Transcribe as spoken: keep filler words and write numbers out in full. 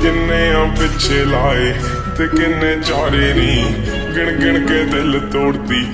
किन्ने आ पिछे लाए ते किन्ने चारे नी, गिन गिन के दिल तोड़ती